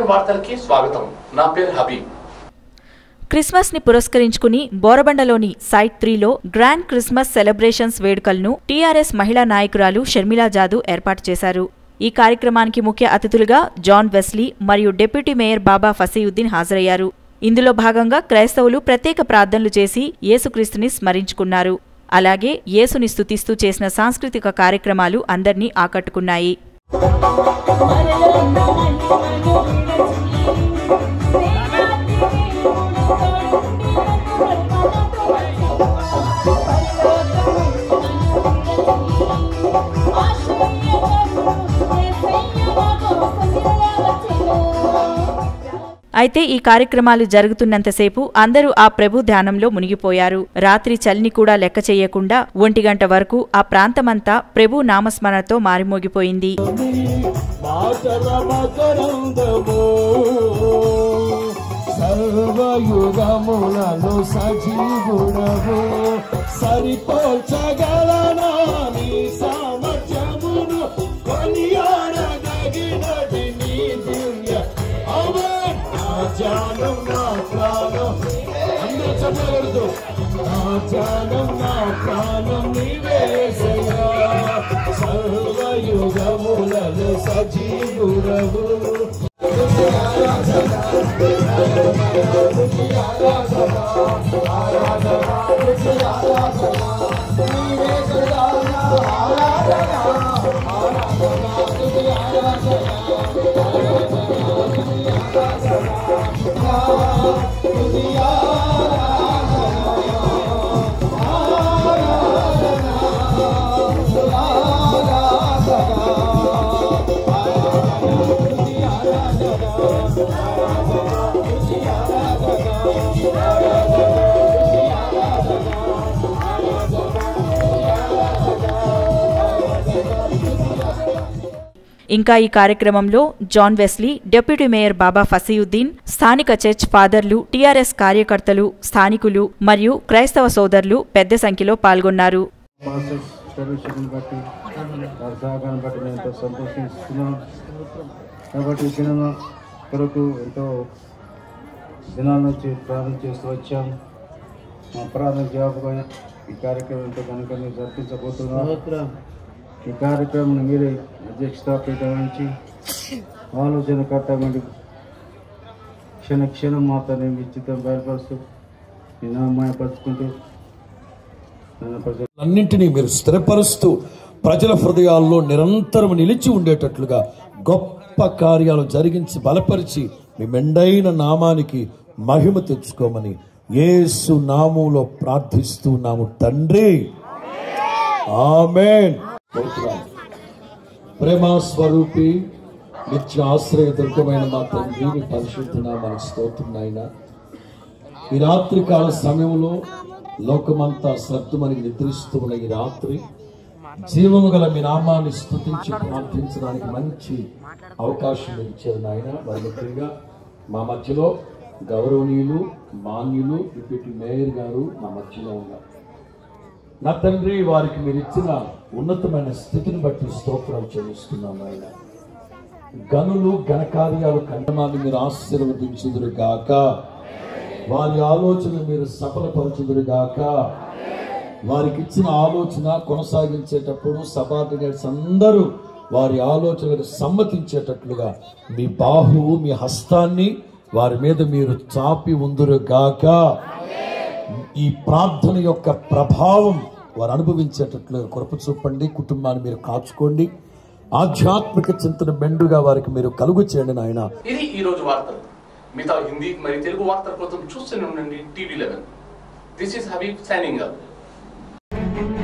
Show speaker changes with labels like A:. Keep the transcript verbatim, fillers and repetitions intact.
A: Eleven వార్తలకి స్వాగతం. నా పేరు హబీబ్.
B: క్రిస్మస్ ని పురస్కరించుకుని బోరబండలోని సైట్ త్రీలో గ్రాండ్ క్రిస్మస్ సెలబ్రేషన్స్ వేడుకలను టీఆర్ఎస్ మహిళా నాయకురాలు షర్మిలా జాదవ్ ఏర్పాటు చేశారు. ఈ కార్యక్రమానికి ముఖ్య అతిథులుగా జాన్ వెస్లీ మరియు డిప్యూటీ మేయర్ బాబా ఫసీయుద్దీన్ హాజరయ్యారు. ఇందులో భాగంగా క్రైస్తవులు ప్రత్యేక ప్రార్థనలు చేసి యేసుక్రీస్తుని స్మరించుకున్నారు. అలాగే యేసుని స్తుతిస్తూ చేసిన సాంస్కృతిక కార్యక్రమాలు అందర్నీ ఆకట్టుకున్నాయి. అయితే ఈ కార్యక్రమాలు జరుగుతున్నంతసేపు అందరూ ఆ ప్రభు ధ్యానంలో మునిగిపోయారు. రాత్రి చలిని కూడా లెక్క చేయకుండా ఒంటి గంట వరకు ఆ ప్రాంతమంతా ప్రభు నామస్మరణతో మారిమోగిపోయింది.
C: జానం నా ప్రాణం అందరూ చెప్పగలదు. నా జానం నా ప్రాణం నీవేసయ్యా, సర్వయుగములలో సజీవుడవు.
B: ఇంకా ఈ కార్యక్రమంలో John Wesley, deputy mayor Baba Fasiuddin, స్థానిక చర్చ్ ఫాదర్లు, టీఆర్ఎస్ కార్యకర్తలు, స్థానికులు మరియు క్రైస్తవ సోదరులు పెద్ద సంఖ్యలో పాల్గొన్నారు.
D: ఈ కార్యక్రమం మీరే అధ్యక్షత పీఠించి ఆలోచనకర్త క్షణ క్షణం మాత్రమే నిశ్చితం బయలుపరుస్తూ నేను అమ్మాయపరుచుకుంటూ
C: అన్నింటినీ మీరు స్థిరపరుస్తూ ప్రజల హృదయాల్లో నిరంతరం నిలిచి ఉండేటట్లుగా గొప్ప కార్యాలు జరిగించి బలపరిచి మీ మెండైన నామానికి మహిమ తెచ్చుకోమని యేసు నామములో ప్రార్థిస్తున్నాము తండ్రి, ఆమేన్. ప్రేమ స్వరూపి నిత్య ఆశ్రయ దుర్గమైన మా తండ్రి, మీ పరిశుద్ధ నామానికి స్తోత్రం నాయనా. ఈ రాత్రి కాల సమయంలో లోకమంతా శ్రద్ధమని నిద్రిస్తూ ఉన్న ఈ రాత్రి జీవము గల మీ నామాన్ని స్తుతించి ప్రార్థించడానికి మంచి అవకాశం ఇచ్చారు నాయన. మరి ముఖ్యంగా మా మధ్యలో గౌరవనీయులు మాన్యులు డిప్యూటీ మేయర్ గారు మా మధ్యలో ఉన్నారు. నా తండ్రి, వారికి మీరు ఇచ్చిన ఉన్నతమైన స్థితిని బట్టి స్తోత్రాలు చెల్లిస్తున్నాం ఆయన. గనులు ఘనకార్యాలు కంఠమాన్ని మీరు ఆశీర్వదించుదురు గాక, వారి ఆలోచన మీరు సఫలపరచుదురు గాక. వారికి ఇచ్చిన ఆలోచన కొనసాగించేటప్పుడు సబార్డినేట్స్ అందరూ వారి ఆలోచనకు సమ్మతించేటట్లుగా మీ బాహువు మీ హస్తాన్ని వారి మీద మీరు చాపి ఉందురు గాక. ఈ ప్రార్థన యొక్క ప్రభావం వారు అనుభవించేటట్లుగా కృప చూపండి. కుటుంబాన్ని మీరు కాచుకోండి. ఆధ్యాత్మిక చింతన మెండుగా వారికి మీరు కలుగు చేయండి నాయన.
A: ఇది ఈ రోజు వార్తలు. మిగతా హిందీ మరియు తెలుగు వార్తల కోసం చూస్తూనే ఉండండి TV eleven. This is Habeeb signing out.